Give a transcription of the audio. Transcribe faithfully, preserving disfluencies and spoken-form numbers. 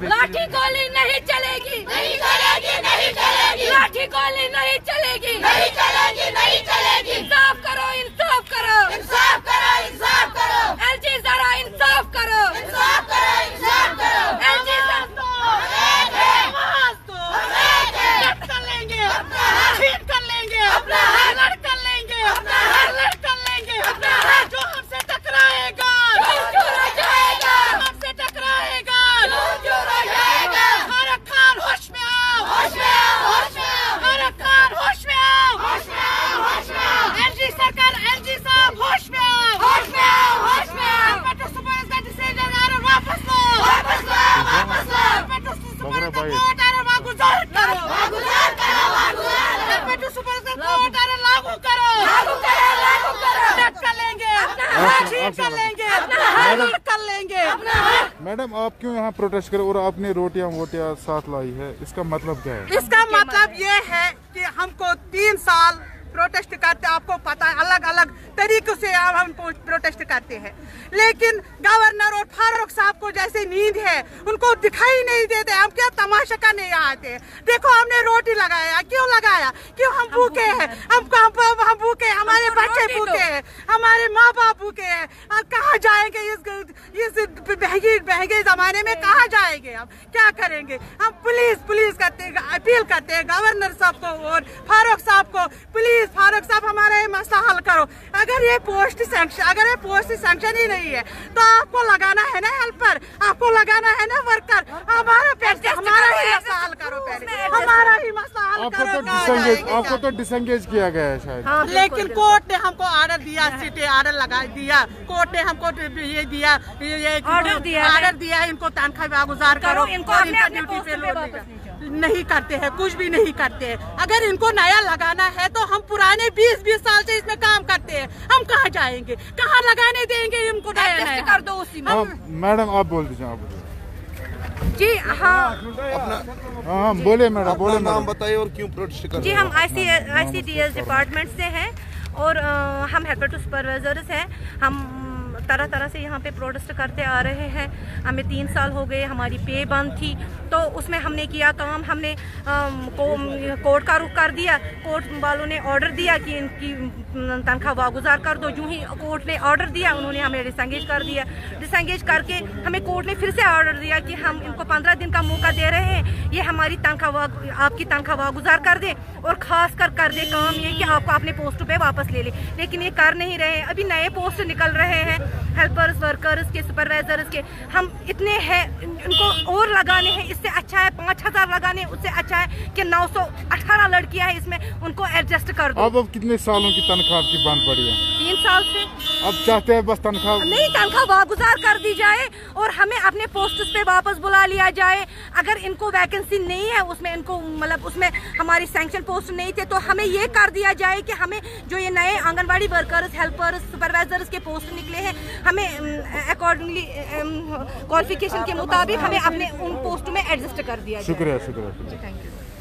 लाठी गोली नहीं चलेगी, नहीं चलेगी, नहीं चलेगी, लाठी गोली नहीं चलेगी, नहीं चलेगी, नहीं चलेगी। इंसाफ करो, इंसाफ करो, इंसाफ करो, इंसाफ करो। एलजी जरा इंसाफ करो, इंसाफ करो, इंसाफ करो। एलजी कर लेंगे, छीन कर लेंगे, अपना हक लड़ कर लेंगे, अपना हक लड़ कर लेंगे, अपना हक। जो हमसे टकराएगा चूर हो जाएगा, हमसे टकराएगा चूर हो जाएगा। फारूक खान होश में आओ, होश में आओ, होश में आओ। फारूक खान होश में आओ, होश में आओ, होश में आओ। एलजी सरकार, एलजी साहब होश में आओ, होश में आओ, होश में आओ। पेट्रोल सुपर का डिसीजन आर्डर वापस लो, वापस लो, वापस लो। पेट्रोल सुपर का कोर्ट आर्डर वागुजार करो, वागुजार करो, वागुजार। पेट्रोल सुपर का कोर्ट आर्डर लागू करो, लागू करो, लागू करो। डट कर लेंगे, अपना हक छीन कर लेंगे, अपना हक कर लेंगे, अपना हक। मैडम, आप क्यों यहाँ प्रोटेस्ट करो और आपने रोटियां वोटियां साथ लाई है, इसका मतलब क्या है? इसका मतलब ये है कि हमको तीन साल प्रोटेस्ट करते, आपको पता है अलग अलग तरीकों से हम प्रोटेस्ट करते हैं, लेकिन गवर्नर और फारूक साहब को जैसे नींद है उनको दिखाई नहीं देते। हम क्या तमाशा करने यहाँ आते हैं? देखो हमने रोटी लगाया, क्यों लगाया? क्यों? हम भूखे हैं, हमको हम, हम भूखे हैं, हमारे बच्चे भूखे हैं, हमारे माँ बाप भूखे हैं। कहाँ जाएंगे इस इस महंगे महंगे जमाने में? कहाँ जाएंगे? हम क्या करेंगे? हम पुलिस पुलिस करते हैं, अपील करते हैं गवर्नर साहब को और फारूक साहब को, प्लीज फारूक साहब हमारा ये मसला हल करो। अगर ये पोस्ट सैंक्शन अगर ये पोस्ट सैंक्शन ही नहीं है तो आपको लगाना है ना हेल्पर, आपको लगाना है ना वर्कर। हमारा पैसे हमारा ही मसला हल करो, पहले हमारा ही मसला हल आपको करो। तो डिसंगेज आपको तो डिसंगेज किया गया है शायद। हाँ, लेकिन कोर्ट ने हमको ऑर्डर दिया, सिटी ऑर्डर लगा दिया, कोर्ट ने हमको ये दिया, ये ऑर्डर दिया, ऑर्डर दिया है इनको तनख्वाह वागुजार करो, इनको और अपने इनका अपने ड्यूटी पोस्ट पे पे लो वापस नहीं जाओ। नहीं करते हैं, कुछ भी नहीं करते हैं। अगर इनको नया लगाना है तो हम पुराने बीस बीस साल से इसमें काम करते हैं, हम कहाँ जाएंगे? कहाँ लगाने देंगे इनको? नया नया कर दो उसी में। मैडम आप बोल दीजिए, आप बोलिए। जी हाँ, अपना हाँ हाँ बोले मैडम, बोले नाम मैडम। बताइए और क्यों प्रोटेस्ट कर जी रहे हम I C I C D S department से हैं और आ, हम हेल्पर टू सुपरवाइजर्स हैं। हम तरह तरह से यहाँ पे प्रोटेस्ट करते आ रहे हैं। हमें तीन साल हो गए, हमारी पे बंद थी, तो उसमें हमने किया काम, हमने को, कोर्ट का रुख कर दिया। कोर्ट वालों ने ऑर्डर दिया कि इनकी तनख्वाह वागुजार कर दो। यूं ही कोर्ट ने ऑर्डर दिया, उन्होंने हमें डिसंगेज कर दिया। डिसंगेज करके हमें कोर्ट ने फिर से ऑर्डर दिया कि हम इनको पंद्रह दिन का मौका दे रहे हैं, ये हमारी तनख्वाह आपकी तनख्वाह वागुजार कर दे और खास कर कर दे काम ये कि आपको अपने पोस्ट पे वापस ले ले। लेकिन ये कर नहीं रहे हैं। अभी नए पोस्ट निकल रहे हैं हेल्पर्स, वर्कर्स के, सुपरवाइजर्स के। हम इतने हैं, इनको और लगाने हैं, इससे अच्छा है पाँच हजार लगाने, उससे अच्छा है कि नौ सौ अठारह लड़कियां हैं इसमें, उनको एडजस्ट कर दो। अब अब कितने सालों की तनख्वाह आपकी बंद पड़ी है? तीन साल से। अब चाहते हैं बस तनख्वाह नहीं, तनख्वाह वागुजार कर दी जाए और हमें अपने पोस्ट पे वापस बुला लिया जाए। अगर इनको वैकेंसी नहीं है उसमें, इनको मतलब उसमें हमारी सैंक्शन पोस्ट नहीं थे, तो हमें ये कर दिया जाए कि हमें जो ये नए आंगनबाड़ी वर्कर्स, हेल्पर्स, सुपरवाइजर्स के पोस्ट निकले हैं, हमें अकॉर्डिंगली क्वालिफिकेशन के मुताबिक हमें अपने उन पोस्ट में एडजस्ट कर दिया जाए। शुक्रिया, शुक्रिया। Thank you.